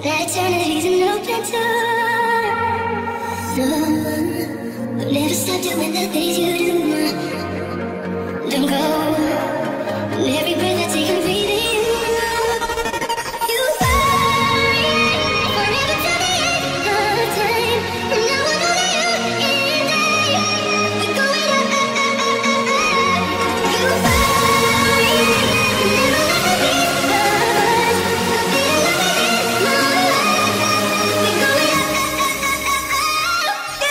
That eternity's an open door. No, I'll never stop doing the things you do. Don't go. And every breath I take, I'm breathing you. You fly forever till the end of time. From now on, only you and I. We're going up, up, up, up, up, up. You fly, never let the beat stop. I'll be alive in my life. We're going up, up, up, up, up,